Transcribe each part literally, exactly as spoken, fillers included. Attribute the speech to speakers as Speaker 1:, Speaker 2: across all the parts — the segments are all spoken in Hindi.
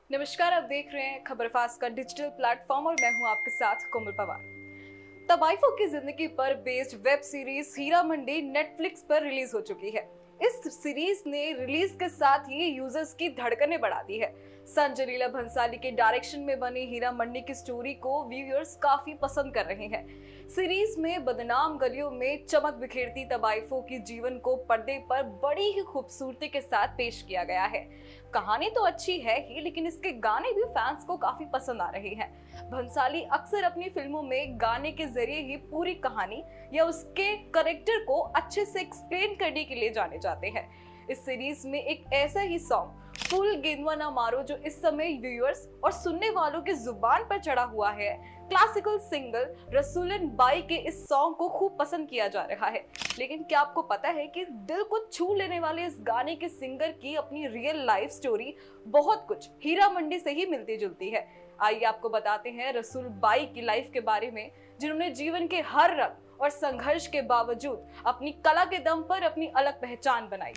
Speaker 1: नमस्कार, आप देख रहे हैं खबर फास्ट का डिजिटल प्लेटफॉर्म और मैं हूं आपके साथ कोमल पवार। तबाइफों की जिंदगी पर based web series Heera Mandi Netflix पर रिलीज हो चुकी है। इस सीरीज ने रिलीज के साथ ही यूजर्स की धड़कनें बढ़ा दी है। संजय लीला भंसाली के डायरेक्शन में बनी हीरा मंडी की स्टोरी को व्यूअर्स काफी पसंद कर रहे हैं। सीरीज में बदनाम गलियों में चमक बिखेरती तबाइफों की जीवन को पर्दे पर बड़ी ही खूबसूरती के साथ पेश किया गया है। कहानी तो अच्छी है ही, लेकिन इसके गाने भी फैंस को काफी पसंद आ रहे हैं। भंसाली अक्सर अपनी फिल्मों में गाने के जरिए ही पूरी कहानी या उसके कैरेक्टर को अच्छे से एक्सप्लेन करने के लिए जाने जाते हैं। इस सीरीज में एक ऐसा ही सॉन्ग फूल गेंदवा ना मारो जो इस समय व्यूअर्स और सुनने वालों के जुबान पर चढ़ा हुआ है। क्लासिकल सिंगर रसूलन बाई के इस सॉन्ग को खूब पसंद किया जा रहा है। लेकिन क्या आपको पता है कि दिल को छू लेने वाले इस गाने के सिंगर की अपनी रियल लाइफ स्टोरी बहुत कुछ हीरा मंडी से ही मिलती जुलती है। आइए आपको बताते हैं रसूल बाई की लाइफ के बारे में, जिन्होंने जीवन के हर रंग और संघर्ष के बावजूद अपनी कला के दम पर अपनी अलग पहचान बनाई।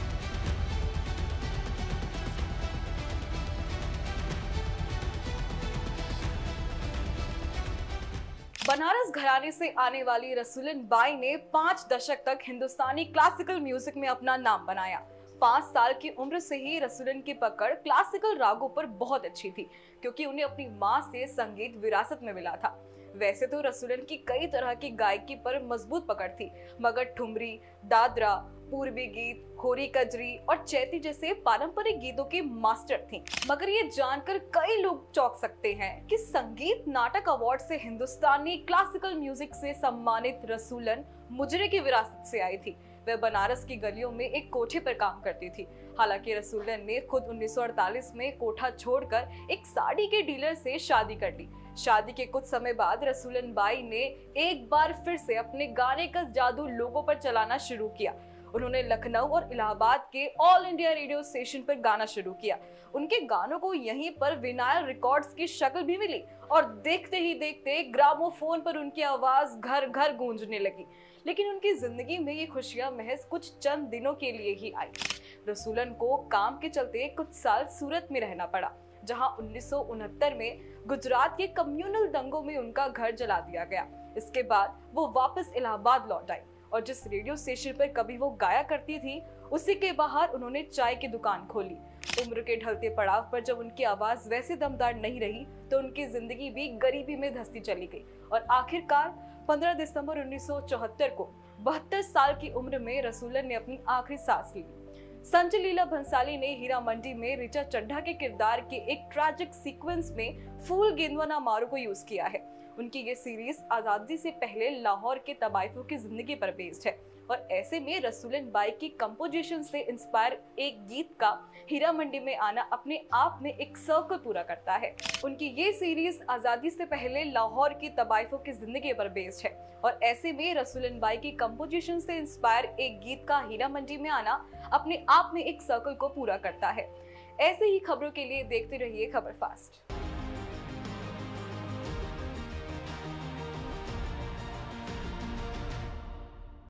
Speaker 1: बनारस घराने से आने वाली रसूलन बाई ने पांच दशक तक हिंदुस्तानी क्लासिकल म्यूजिक में अपना नाम बनाया। पांच साल की उम्र से ही रसूलन की पकड़ क्लासिकल रागों पर बहुत अच्छी थी, क्योंकि उन्हें अपनी मां से संगीत विरासत में मिला था। वैसे तो रसूलन की कई तरह की गायकी पर मजबूत पकड़ थी, मगर ठुमरी, दादरा, पूर्वी गीत, होरी कजरी और चैती जैसे पारंपरिक गीतों की मास्टर थीं। मगर ये जानकर कई लोग चौंक सकते हैं कि संगीत नाटक अवार्ड से हिंदुस्तानी क्लासिकल म्यूजिक से सम्मानित रसूलन मुजरे की विरासत से आई थी। वह बनारस की गलियों में एक कोठे पर काम करती थी। हालांकि रसूलन ने खुद उन्नीस सौ अड़तालीस में कोठा छोड़कर एक साड़ी के डीलर से शादी कर ली। शादी के कुछ समय बाद रसूलन बाई ने एक बार फिर से अपने गाने का जादू लोगों पर चलाना शुरू किया। उन्होंने लखनऊ और इलाहाबाद के ऑल इंडिया रेडियो स्टेशन पर गाना शुरू किया। उनके गानों को यहीं पर विनाइल रिकॉर्ड्स की शक्ल भी मिली और देखते ही देखते ग्रामोफोन पर उनकी आवाज घर घर गूंजने लगी। लेकिन उनकी जिंदगी में ये खुशियां महज कुछ चंद दिनों के लिए ही आई। रसूलन को काम के चलते कुछ साल सूरत में रहना पड़ा, जहां उन्नीस सौ उनहत्तर में गुजरात के कम्युनल दंगों में उनका घर जला दिया गया। इसके बाद वो वापस इलाहाबाद लौट आई और जिस रेडियो स्टेशन पर कभी वो गाया करती थी, उसी के बाहर उन्होंने चाय की दुकान खोली। उम्र के ढलते पड़ाव पर जब उनकी आवाज वैसे दमदार नहीं रही, तो उनकी जिंदगी भी गरीबी में धंसती चली गई और आखिरकार पंद्रह दिसंबर उन्नीस सौ चौहत्तर को बहत्तर साल की उम्र में रसूलन ने अपनी आखिरी सांस ली। संजय लीला भंसाली ने हीरा मंडी में ऋचा चड्ढा के किरदार के एक ट्रैजिक सीक्वेंस में फूल गेंदवा ना मारो को यूज किया है। उनकी ये सीरीज आजादी से पहले लाहौर के तबाइफों की जिंदगी पर बेस्ड है और ऐसे में रसूलन बाई की कंपोजिशन से इंस्पायर एक गीत का हीरा मंडी में आना अपने आप में एक सर्कल पूरा करता है। उनकी ये सीरीज आजादी से पहले लाहौर की तबाइफों की जिंदगी पर बेस्ड है और ऐसे में रसूलन बाई की कंपोजिशन से इंस्पायर एक गीत का हीरा मंडी में आना अपने आप में एक सर्कल को पूरा करता है। ऐसे ही खबरों के लिए देखते रहिए खबर फास्ट।